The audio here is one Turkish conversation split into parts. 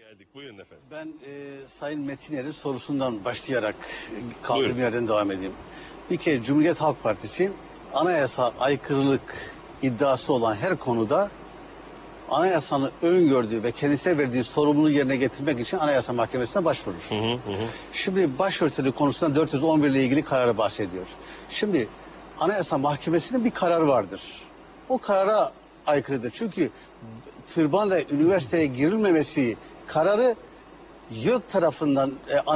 Geldik. Buyurun efendim. Ben Sayın Metiner'in sorusundan başlayarak kaldığım Buyurun. yerden devam edeyim. Bir kere Cumhuriyet Halk Partisi anayasa aykırılık iddiası olan her konuda anayasanın öngördüğü ve kendisine verdiği sorumluluğu yerine getirmek için Anayasa Mahkemesi'ne başvurur. Şimdi başörtülü konusunda 411 ile ilgili kararı bahsediyor. Şimdi Anayasa Mahkemesi'nin bir kararı vardır. O karara aykırıdır. Çünkü türbanla üniversiteye girilmemesi kararı YÖK tarafından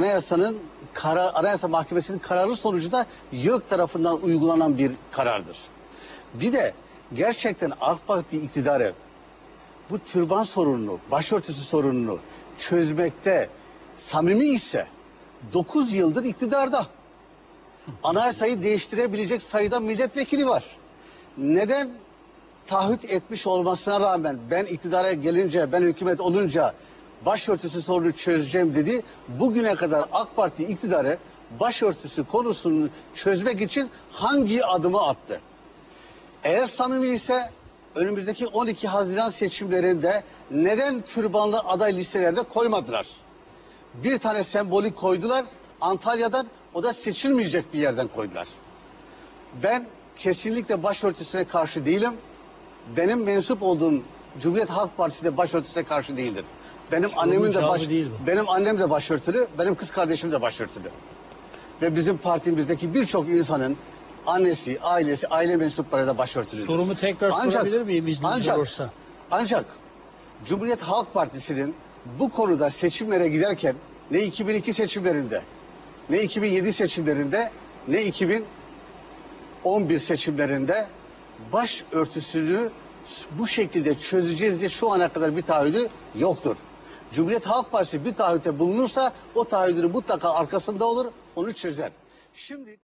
Anayasa Mahkemesi'nin kararı sonucunda YÖK tarafından uygulanan bir karardır. Bir de gerçekten AK Parti iktidarı bu türban sorununu, başörtüsü sorununu çözmekte samimi ise 9 yıldır iktidarda. Anayasayı değiştirebilecek sayıda milletvekili var. Neden taahhüt etmiş olmasına rağmen ben iktidara gelince, ben hükümet olunca başörtüsü sorunu çözeceğim dedi. Bugüne kadar AK Parti iktidarı başörtüsü konusunu çözmek için hangi adımı attı? Eğer samimi ise önümüzdeki 12 Haziran seçimlerinde neden türbanlı aday listelerine koymadılar? Bir tane sembolik koydular Antalya'dan, o da seçilmeyecek bir yerden koydular. Ben kesinlikle başörtüsüne karşı değilim. Benim mensup olduğum Cumhuriyet Halk Partisi de başörtüsüne karşı değildir. Benim annem de başörtülü, benim kız kardeşim de başörtülü. Ve bizim partimizdeki birçok insanın annesi, ailesi, aile mensupları da başörtülüdür. Sorumu tekrar sorabilir miyim izniniz olursa? Ancak Cumhuriyet Halk Partisi'nin bu konuda seçimlere giderken ne 2002 seçimlerinde, ne 2007 seçimlerinde, ne 2011 seçimlerinde başörtüsünü bu şekilde çözeceğiz diye şu ana kadar bir taahhüdü yoktur. Cumhuriyet Halk Partisi bir taahhütte bulunursa o taahhüdün mutlaka arkasında olur, onu çözer. Şimdi